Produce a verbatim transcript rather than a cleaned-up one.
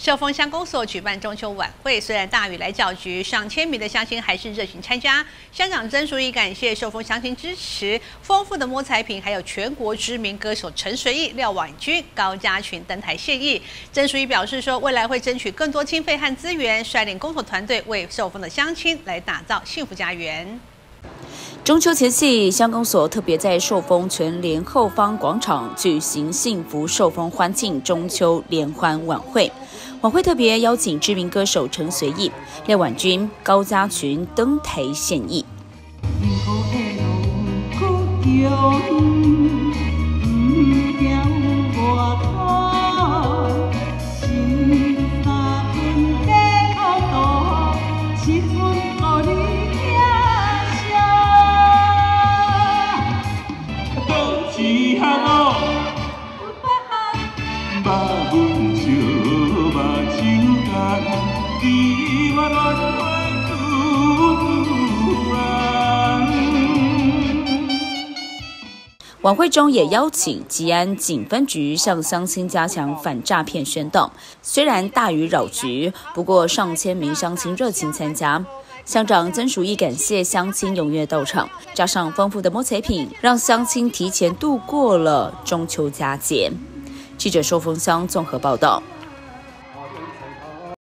寿丰乡公所举办中秋晚会，虽然大雨来搅局，上千名的乡亲还是热情参加。乡长曾淑仪感谢寿丰乡亲支持，丰富的摸彩品，还有全国知名歌手陈随意、廖婉君、高家群登台献艺。曾淑仪表示说，未来会争取更多经费和资源，率领公所团队为寿丰的乡亲来打造幸福家园。 中秋前夕，乡公所特别在寿丰全联后方广场举行幸福寿丰欢庆中秋联欢晚会。晚会特别邀请知名歌手陈随意、廖婉君、高家群登台献艺。 晚会中也邀请吉安警分局向乡亲加强反诈骗宣导。虽然大雨扰局，不过上千名乡亲热情参加。乡长曾淑仪感谢乡亲踊跃到场，加上丰富的摸彩品，让乡亲提前度过了中秋佳节。记者寿丰乡综合报道。